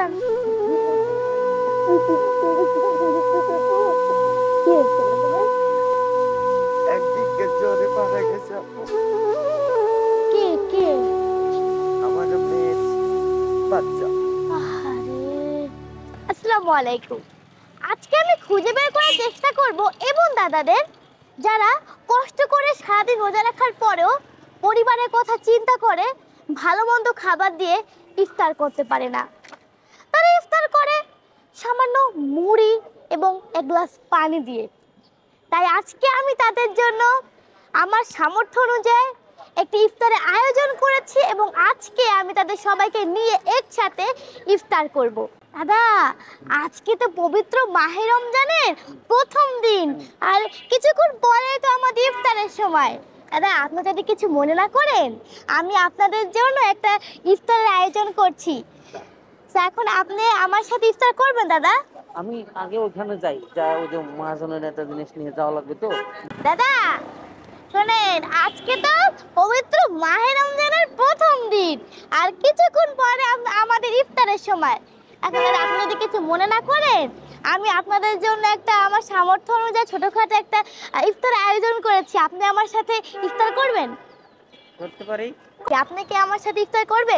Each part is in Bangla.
একদিকে জ্বরে মারা গেছে আপু। কে কে? আমার মেয়ের বাচ্চা। আরে, আসসালামু আলাইকুম। আজকে আমি খুঁজে বের করার চেষ্টা করব এবং দাদাদের যারা কষ্ট করে সারাদিন রোজা রাখার পরেও পরিবারের কথা চিন্তা করে ভালো মন্দ খাবার দিয়ে ইফতার করতে পারে না। তারা ইফতার করে সামান্য মুড়ি এবং এক গ্লাস পানি দিয়ে। তাই আজকে আমি তাদের জন্য আমার সামর্থ্য অনুযায়ী একটি ইফতারের আয়োজন করেছি এবং আজকে আমি তাদের সবাইকে নিয়ে একসাথে ইফতার করব। দাদা, আজকে তো পবিত্র মাহে রমজানের প্রথম দিন, আর কিছুক্ষণ পরে তো আমাদের ইফতারের সময়। দাদা, আপনি যদি কিছু মনে না করেন, আমি আপনাদের জন্য একটা ইফতারের আয়োজন করছি। তো এখন আপনি আমার সাথে ইফতার করবেন দাদা? আমি আগে ওখানে যাই, যা ওই যে মহাজনের একটা জিনিস নিয়ে যাওয়া লাগবে তো। দাদা শোনেন, আজকে তো পবিত্র মাহে রমজানের প্রথম দিন, আর কিছুক্ষণ পরে আমাদের ইফতারের সময়। এখন দাদা, আপনি যদি কিছু মনে না করেন, আমি আপনাদের জন্য একটা আমার সামর্থ্য অনুযায়ী ছোটখাটো একটা ইফতার আয়োজন করেছি। আপনি আমার সাথে ইফতার করবেন? করতে পারি। আপনি কি আমার সাথে ইফতার করবেন?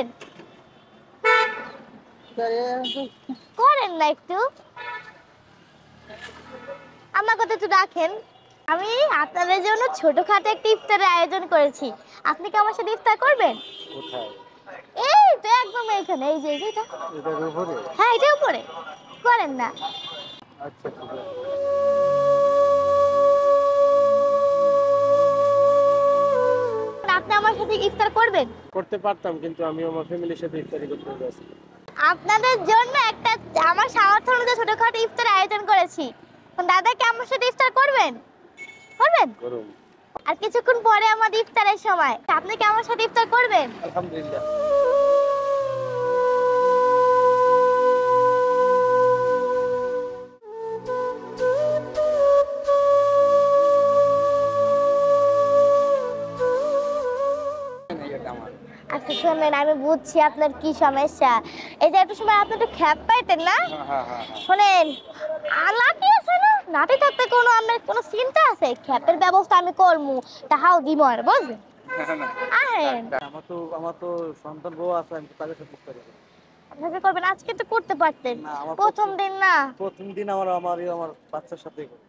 করেন না একটু, আমার কথা একটু রাখেন। আমি আপনাদের জন্য ছোটখাটো একটা ইফতারের আয়োজন করেছি। আপনি কি আমার সাথে ইফতার করবেন? কোথায়? এই তো একদম এখানে, এই যে এটা। এটার উপরে? হ্যাঁ, এটা উপরে। করেন না? আচ্ছা, ঠিক আছে। আপনি আমার সাথে ইফতার করবেন? করতে পারতাম, কিন্তু আমি আমার ফ্যামিলির সাথে ইফতারি করতে যাচ্ছি। আপনাদের জন্য একটা আমার সামর্থ্য অনুযায়ী ছোটখাটো ইফতার আয়োজন করেছি। দাদা কি আমার সাথে ইফতার করবেন? করবেন? করুন। আর কিছুক্ষণ পরে আমাদের ইফতারের সময়। আপনি কি আমার সাথে ইফতার করবেন? আলহামদুলিল্লাহ। আচ্ছা শোনেন, আমি বুঝছি আপনার কি সমস্যা। এই যে একটু সময় আপনি একটু খ্যাপ পাইতেন না? শোনেন, নাতি আছে না, নাতি থাকতে কোনো আমার কোনো চিন্তা আছে? খ্যাপের ব্যবস্থা আমি করবো, তাহাও দিব আর বুঝলেন। আহেন, আমার তো সন্তান বউ আছে, আমি তাদের সাথে ইফতারি করব। আপনাকে করবেন? আজকে তো করতে পারতেন, না, আমার প্রথম দিন না। প্রথম দিন আমার বাচ্চার সাথে করব।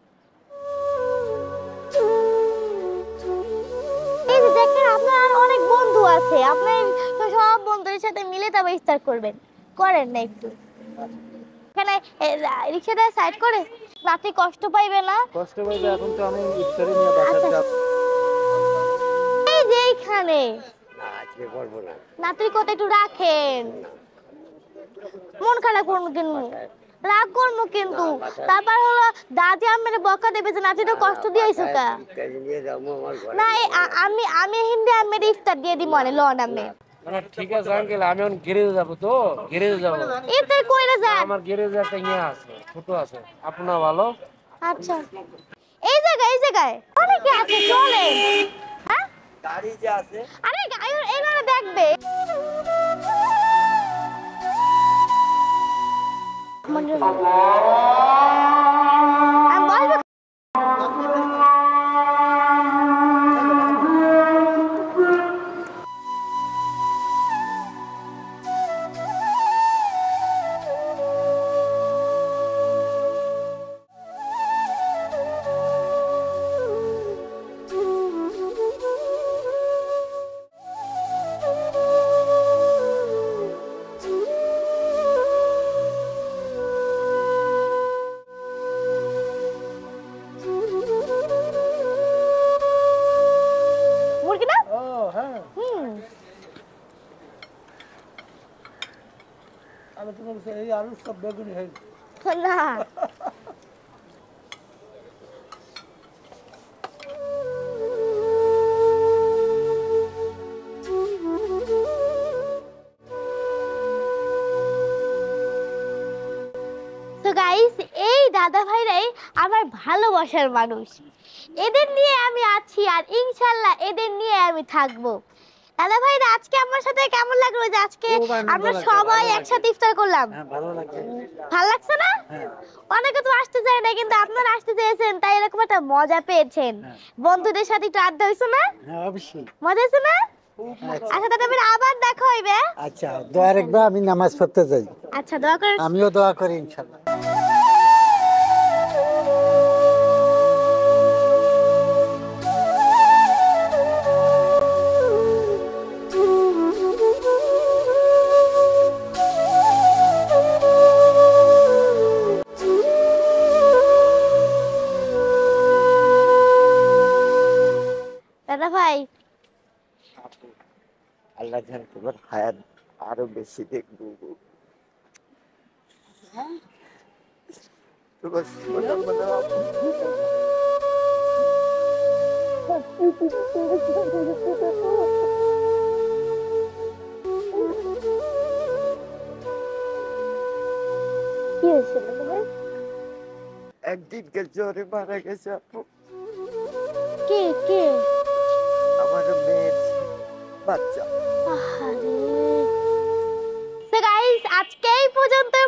এই যে দেখেন, আপনার অনেক বন্ধু আছে, আপনি তো সব বন্ধুদের সাথে মিলে তবে ইফতার করবেন। করেন না একটু? এখানে রিক্সাটা সাইড করে, নাতি কষ্ট পাইবে না। কষ্ট পাইবে, এখন তো আমি ইফতারি নিয়ে বাসায় আচ্ছা, যাব। এই যে এইখানে না, আজকে করবো না। নাতির কথা একটু রাখেন। মন খারাপ করবো কিন্তু, রাগ করবো কিন্তু। তারপর হলো দাদি আমার বকা দেবে যে নাতিটা কষ্ট দিয়েছো কা। নিয়ে যাবো আমার ঘরে। না, আমি হিন্দি আমার ইফতার দিয়ে দিব মনে লন আমি। না, ঠিক আছে আঙ্কেল, আমি এখন গ্যারেজে যাব, তো গ্যারেজে যাব। এতে কইরা যান। আমার গ্যারেজে একটা ইয়ে আছে, ছোট আছে। আপনার ভালো? আচ্ছা, এই জায়গায় অনেকে আছে, চলে। হ্যাঁ, গাড়ি যে আছে। আরে এইভাবে দেখবে। আমি বলবো। মুরগি না? ও হ্যাঁ, আমি তো বলছি এই আলু সব বেগুনি হয়ে না, তো গাইস, এই দাদা ভাইরাই আমার ভালোবাসার মানুষ। এদের নিয়ে আমি আছি, আর ইনশাল্লাহ এদের নিয়ে আমি থাকবো। দাদা ভাই আজকে আমার সাথে কেমন লাগলো যে আজকে খুব আনন্দ আমরা লাগছে, সবাই ভালো একসাথে ইফতার করলাম? হ্যাঁ ভালো লাগছে। ভালো লাগছে না? হ্যাঁ অনেকে তো আসতে চায় না, কিন্তু আপনারা আসতে চেয়েছেন, তাই এরকম একটা মজা পেয়েছেন। হ্যাঁ। বন্ধুদের সাথে একটু আড্ডা হইছে না? হ্যাঁ অবশ্যই। মজা হয়েছে না? আচ্ছা আচ্ছা দাদা ভাই আবার দেখা হইবে। আচ্ছা, দোয়া রাখবা, আমি নামাজ পড়তে যাই। আচ্ছা দোয়া করেন। আমিও দোয়া করি ইনশাল্লাহ। দাদা ভাই আল্লাহ জান তোমার হায়াত আরো বেশি দেখবো। তোমার ছোটবেলা কি হয়েছে দাদা ভাই? একদিনকে জ্বরে মারা গেছে আপু। কে কে? আমার মেয়ের বাচ্চা। আহারে। তো গাইস আজকে এই পর্যন্ত